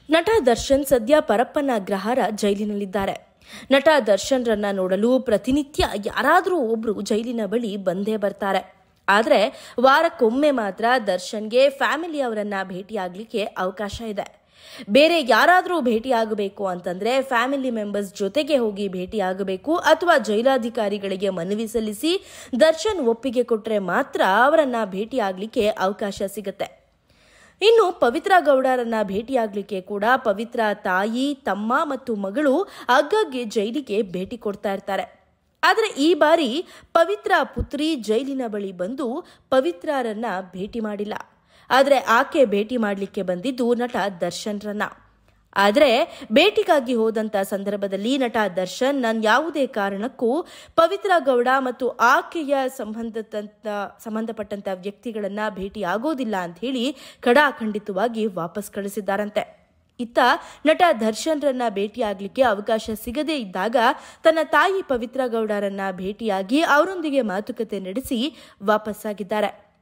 ನಟ ದರ್ಶನ್ ಸದ್ಯ ಪರಪ್ಪನ ಅಗ್ರಹಾರ ಜೈಲಿನಲ್ಲಿದ್ದಾರೆ. ನಟ ದರ್ಶನ್ ರನ್ನ ನೋಡಲು ಪ್ರತಿನಿತ್ಯ ಯಾರಾದರೂ ಒಬ್ರು ಜೈಲಿನ ಬಳಿ ಬಂದೇ ಬರ್ತಾರೆ. ಆದರೆ ವಾರಕ್ಕೊಮ್ಮೆ ಮಾತ್ರ ದರ್ಶನ್ಗೆ ಫ್ಯಾಮಿಲಿಯವರನ್ನ ಭೇಟಿಯಾಗಲಿಕ್ಕೆ ಅವಕಾಶ ಇದೆ. ಬೇರೆ ಯಾರಾದರೂ ಭೇಟಿಯಾಗಬೇಕು ಅಂತಂದ್ರೆ ಫ್ಯಾಮಿಲಿ ಮೆಂಬರ್ಸ್ ಜೊತೆಗೆ ಹೋಗಿ ಭೇಟಿಯಾಗಬೇಕು ಅಥವಾ ಜೈಲಾಧಿಕಾರಿಗಳಿಗೆ ಮನವಿ ಸಲ್ಲಿಸಿ ದರ್ಶನ್ ಒಪ್ಪಿಗೆ ಕೊಟ್ಟರೆ ಮಾತ್ರ ಅವರನ್ನ ಭೇಟಿಯಾಗಲಿಕ್ಕೆ ಅವಕಾಶ ಸಿಗುತ್ತೆ. ಇನ್ನು ಪವಿತ್ರ ಗೌಡರನ್ನ ಭೇಟಿಯಾಗಲಿಕ್ಕೆ ಕೂಡ ಪವಿತ್ರ ತಾಯಿ, ತಮ್ಮ ಮತ್ತು ಮಗಳು ಆಗಾಗ್ಗೆ ಜೈಲಿಗೆ ಭೇಟಿ ಕೊಡ್ತಾ ಇರ್ತಾರೆ. ಆದರೆ ಈ ಬಾರಿ ಪವಿತ್ರ ಪುತ್ರಿ ಜೈಲಿನ ಬಳಿ ಬಂದು ಪವಿತ್ರರನ್ನ ಭೇಟಿ ಮಾಡಿಲ್ಲ. ಆದರೆ ಆಕೆ ಭೇಟಿ ಮಾಡಲಿಕ್ಕೆ ಬಂದಿದ್ದು ನಟ ದರ್ಶನ್ ರನ್ನ. ಆದರೆ ಭೇಟಿಗಾಗಿ ಹೋದಂತ ಸಂದರ್ಭದಲ್ಲಿ ನಟ ದರ್ಶನ್ ನಾನು ಯಾವುದೇ ಕಾರಣಕ್ಕೂ ಪವಿತ್ರ ಗೌಡ ಮತ್ತು ಆಕೆಯ ಸಂಬಂಧಪಟ್ಟಂತ ವ್ಯಕ್ತಿಗಳನ್ನ ಭೇಟಿ ಆಗೋದಿಲ್ಲ ಅಂತ ಹೇಳಿ ಖಡಾಖಂಡಿತವಾಗಿ ವಾಪಸ್ ಕಳಿಸಿದ್ದಾರಂತೆ. ಇತ್ತ ನಟ ದರ್ಶನ್ ರನ್ನ ಭೇಟಿಯಾಗಲಿಕ್ಕೆ ಅವಕಾಶ ಸಿಗದೇ ಇದ್ದಾಗ ತನ್ನ ತಾಯಿ ಪವಿತ್ರ ಗೌಡರನ್ನ ಭೇಟಿಯಾಗಿ ಅವರೊಂದಿಗೆ ಮಾತುಕತೆ ನಡೆಸಿ ವಾಪಸ್ಸಾಗಿದ್ದಾರೆ.